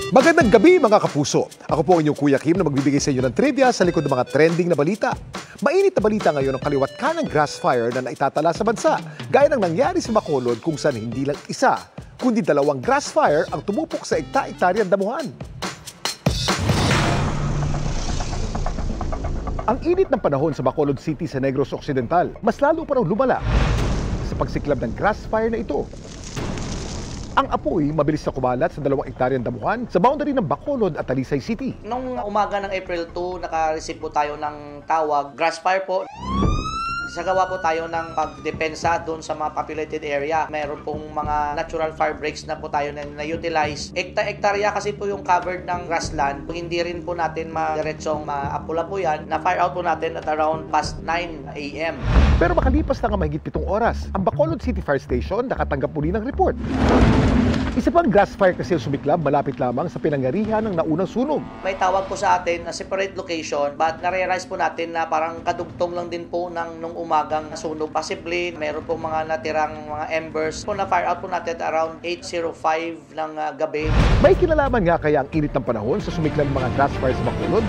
Magandang gabi mga kapuso. Ako po ang inyong Kuya Kim na magbibigay sa inyo ng trivia sa likod ng mga trending na balita. Mainit na balita ngayon ang kaliwat kanang grass fire na naitatala sa bansa. Gaya ng nangyari sa Bacolod kung saan hindi lang isa, kundi dalawang grass fire ang tumupok sa ekta-ektaryang damuhan. Ang init ng panahon sa Bacolod City sa Negros Occidental, mas lalo pa raw lumala sa pagsiklab ng grass fire na ito. Ang apoy mabilis na kumalat sa 2 ektaryang damuhan sa boundary ng Bacolod at Talisay City. Nung umaga ng April 2, naka-receive po tayo ng tawag, grass fire po. Sagawa po tayo ng pagdepensa doon sa mga populated area. Meron pong mga natural fire breaks na po tayo na-utilize. Ekta-ektarya kasi po yung covered ng grassland. Kung hindi rin po natin diretsong maapula po yan, na-fire out po natin at around past 9 a.m. Pero makalipas na nga mahigit 7 oras, ang Bacolod City Fire Station nakatanggap muli ng report. Isa pang grass fire kasi sumiklab malapit lamang sa pinangyarihan ng naunang sunog. May tawag po sa atin na separate location, but na-realize po natin na parang kadugtong lang din po ng nung umagang sunog. Possibly, meron po mga natirang mga embers po na fire out po natin around 8:05 ng gabi. May kinalaman nga kaya ang init ng panahon sa sumiklab mga grass fire sa Bacolod?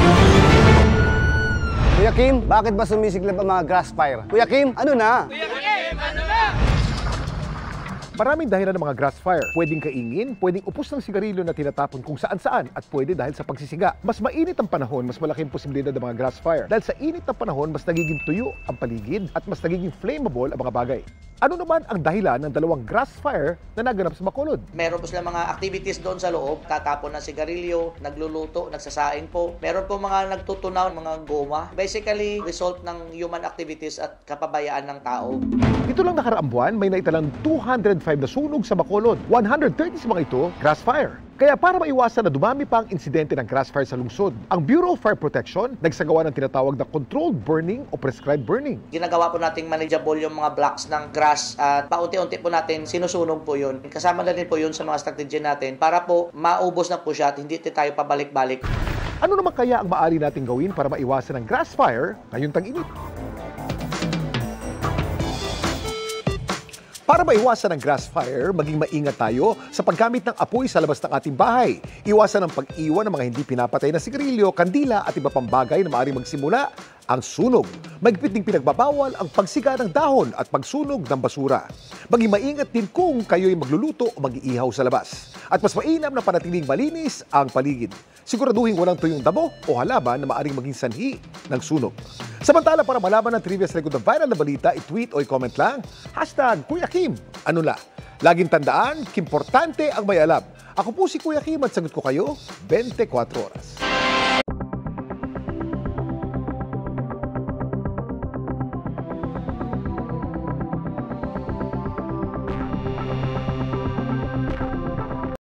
Kuya Kim, bakit ba sumisiklab ang mga grass fire? Kuya Kim, ano na? Kuya Kim, ano na? Maraming dahilan ng mga grass fire. Pwedeng kaingin, pwedeng upos ng sigarilyo na tinatapon kung saan-saan, at pwede dahil sa pagsisiga. Mas mainit ang panahon, mas malaking posibilidad ng mga grass fire. Dahil sa init ng panahon, mas nagiging tuyo ang paligid at mas nagiging flammable ang mga bagay. Ano naman ang dahilan ng 2 grass fire na naganap sa Bacolod? Meron po sila mga activities doon sa loob, tatapon ng sigarilyo, nagluluto, nagsasaing po. Meron po mga nagtutunaw, mga goma. Basically, result ng human activities at kapabayaan ng tao. Ito lang nakaraang buwan, may naitalang 205 na sunog sa Bacolod. 130 sa mga ito, grass fire. Kaya para maiwasan na dumami pa ang insidente ng grass fire sa lungsod, ang Bureau of Fire Protection nagsagawa ng tinatawag na controlled burning o prescribed burning. Ginagawa po nating manageable yung mga blocks ng grass at paunti-unti po natin sinusunog po yun. Kasama na din po yun sa mga strategy natin para po maubos na po siya at hindi tayo pabalik-balik. Ano naman kaya ang maaari nating gawin para maiwasan ang grass fire ngayong tag-init? Para maiwasan ang grass fire, maging maingat tayo sa paggamit ng apoy sa labas ng ating bahay. Iwasan ang pag-iwan ng mga hindi pinapatay na sigarilyo, kandila at iba pang bagay na maaaring magsimula ang sunog. Mahigpit ding pinagbabawal ang pagsiga ng dahon at pagsunog ng basura. Maging maingat din kung kayo'y magluluto o mag-iihaw sa labas. At mas mainam na panatiling malinis ang paligid. Siguraduhin walang tuyong damo o halaman na maaaring maging sanhi ng sunog. Samantala, para malaman ng trivia sa likod ng viral na balita, i-tweet o i-comment lang, #Kuya Kim. Ano la? Laging tandaan, importante ang may alam. Ako po si Kuya Kim at sagot ko kayo 24 oras.